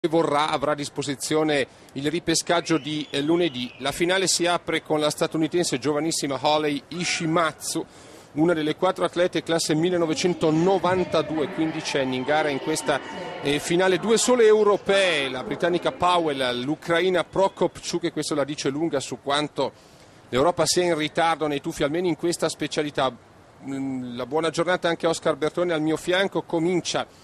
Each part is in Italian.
vorrà avrà a disposizione il ripescaggio di lunedì. La finale si apre con la statunitense giovanissima Holly Ishimatsu, una delle 4 atlete classe 1992, 15 anni in gara in questa finale. 2 sole europee, la britannica Powell, l'ucraina Prokopchuk, e questo la dice lunga su quanto l'Europa sia in ritardo nei tuffi, almeno in questa specialità. La buona giornata anche a Oscar Bertone al mio fianco. Comincia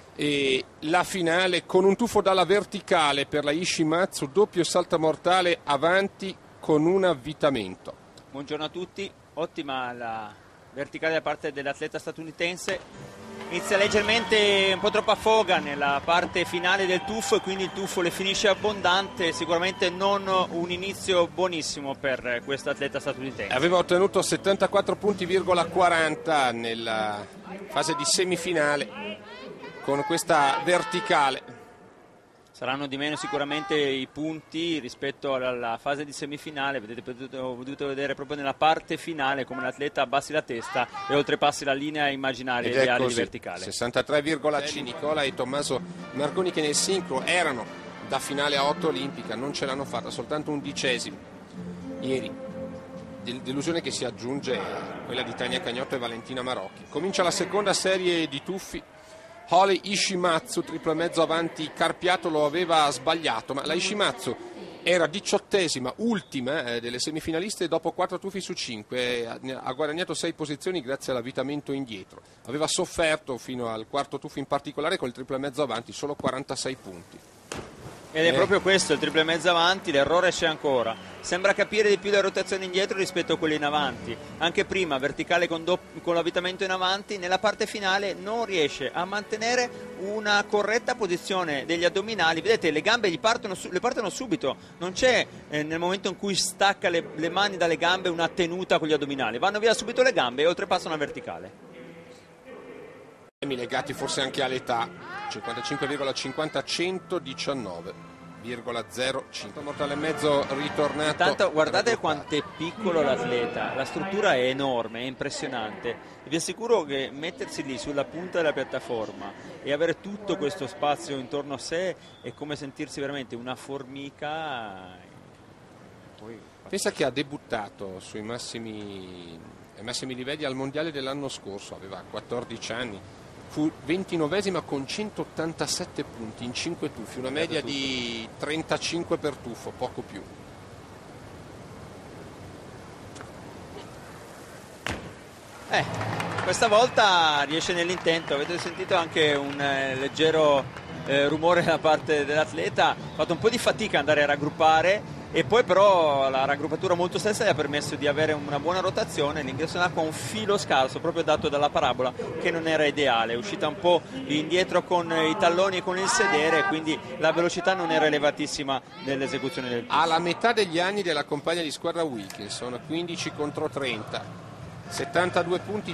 la finale con un tuffo dalla verticale per la Ishimatsu, doppio saltamortale avanti con un avvitamento. Buongiorno a tutti, ottima la verticale da parte dell'atleta statunitense. Inizia leggermente un po' troppo a foga nella parte finale del tuffo e quindi il tuffo le finisce abbondante, sicuramente non un inizio buonissimo per questa atleta statunitense. Aveva ottenuto 74 punti,40 nella fase di semifinale con questa verticale. Saranno di meno sicuramente i punti rispetto alla fase di semifinale. Ho potuto vedere proprio nella parte finale come l'atleta abbassi la testa e oltrepassi la linea immaginaria ideale di verticale. 63,5 Nicola e Tommaso Marconi, che nel sincro erano da finale a 8 olimpica, non ce l'hanno fatta, soltanto 11esimo ieri. Delusione che si aggiunge a quella di Tania Cagnotto e Valentina Marocchi. Comincia la seconda serie di tuffi. Holly Ishimatsu, triplo mezzo avanti Carpiato, lo aveva sbagliato, ma la Ishimatsu era 18esima, ultima delle semifinaliste dopo 4 tuffi su 5, ha guadagnato 6 posizioni grazie all'avvitamento indietro. Aveva sofferto fino al quarto tuffo in particolare con il triplo mezzo avanti, solo 46 punti. Ed è proprio questo, il triple mezzo avanti, l'errore c'è ancora. Sembra capire di più le rotazioni indietro rispetto a quelle in avanti. Anche prima, verticale con l'avvitamento in avanti, nella parte finale non riesce a mantenere una corretta posizione degli addominali. Vedete, le gambe le partono subito, non c'è nel momento in cui stacca le mani dalle gambe una tenuta con gli addominali. Vanno via subito le gambe e oltrepassano la verticale. Legati forse anche all'età, 55,50, 119,05, mortale e mezzo ritornato. Intanto guardate quanto è piccolo l'atleta, la struttura è enorme, è impressionante. Vi assicuro che mettersi lì sulla punta della piattaforma e avere tutto questo spazio intorno a sé è come sentirsi veramente una formica. Pensa che ha debuttato ai massimi livelli al mondiale dell'anno scorso, aveva 14 anni. Fu 29esima con 187 punti in 5 tuffi, una media di 35 per tuffo, poco più. Questa volta riesce nell'intento. Avete sentito anche un leggero rumore da parte dell'atleta, ha fatto un po' di fatica ad andare a raggruppare, e poi però la raggruppatura molto stessa gli ha permesso di avere una buona rotazione. L'ingresso in acqua un filo scarso, proprio dato dalla parabola, che non era ideale, è uscita un po' indietro con i talloni e con il sedere, quindi la velocità non era elevatissima nell'esecuzione del tuffo. Alla metà degli anni della compagna di squadra Wilkinson, 15 contro 30, 72 punti,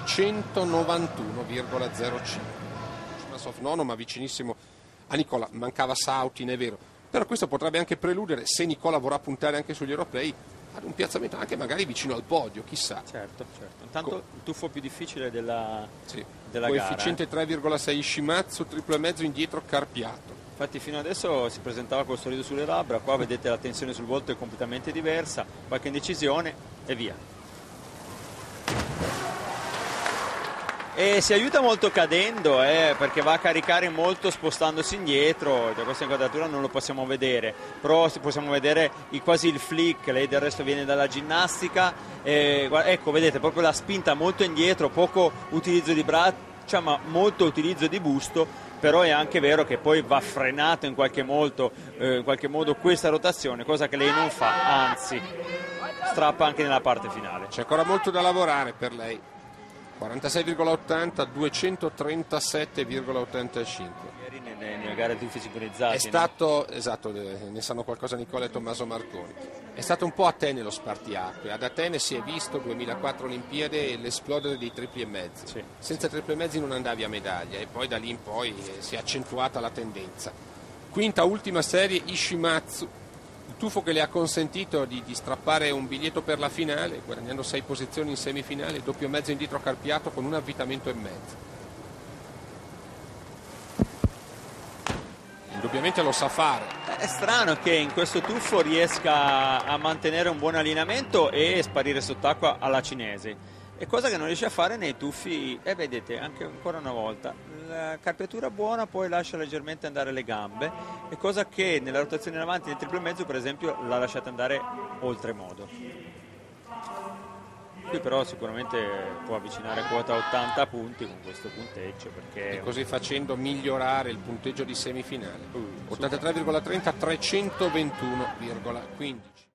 191,05. Nono, ma vicinissimo a Nicola. Mancava Sautin, è vero, però questo potrebbe anche preludere, se Nicola vorrà puntare anche sugli europei, ad un piazzamento anche magari vicino al podio, chissà. Certo. Intanto il tuffo più difficile della gara. Coefficiente 3,6 Ishimatsu, triplo e mezzo indietro Carpiato. Infatti fino adesso si presentava col sorriso sulle labbra, qua vedete la tensione sul volto è completamente diversa, qualche indecisione e via. E si aiuta molto cadendo, perché va a caricare molto spostandosi indietro. Da questa inquadratura non lo possiamo vedere, però possiamo vedere quasi il flick. Lei del resto viene dalla ginnastica, ecco, vedete proprio la spinta molto indietro, poco utilizzo di braccia ma molto utilizzo di busto. Però è anche vero che poi va frenato in qualche modo questa rotazione, cosa che lei non fa, anzi strappa anche nella parte finale. C'è ancora molto da lavorare per lei. 46,80, 237,85. Ieri nelle gare tuffi sincronizzati. È stato, no? Esatto, ne sanno qualcosa Nicola e Tommaso Marconi. È stato un po' Atene lo spartiacque. Ad Atene si è visto, 2004 Olimpiadi, l'esplodere dei tripli e mezzi. Sì. Senza tripli e mezzi non andavi a medaglia, e poi da lì in poi si è accentuata la tendenza. Quinta, ultima serie, Ishimatsu. Il tuffo che le ha consentito di strappare un biglietto per la finale, guadagnando 6 posizioni in semifinale, doppio mezzo indietro a Carpiato con un avvitamento e mezzo. indubbiamente lo sa fare. È strano che in questo tuffo riesca a mantenere un buon allineamento e sparire sott'acqua alla cinese. È cosa che non riesce a fare nei tuffi, e vedete anche ancora una volta, la carpiatura buona, poi lascia leggermente andare le gambe, è cosa che nella rotazione in avanti nel triple mezzo per esempio l'ha lasciata andare oltremodo. Qui però sicuramente può avvicinare quota 80 punti con questo punteggio, perché E così facendo migliorare il punteggio di semifinale. 83,30, 321,15.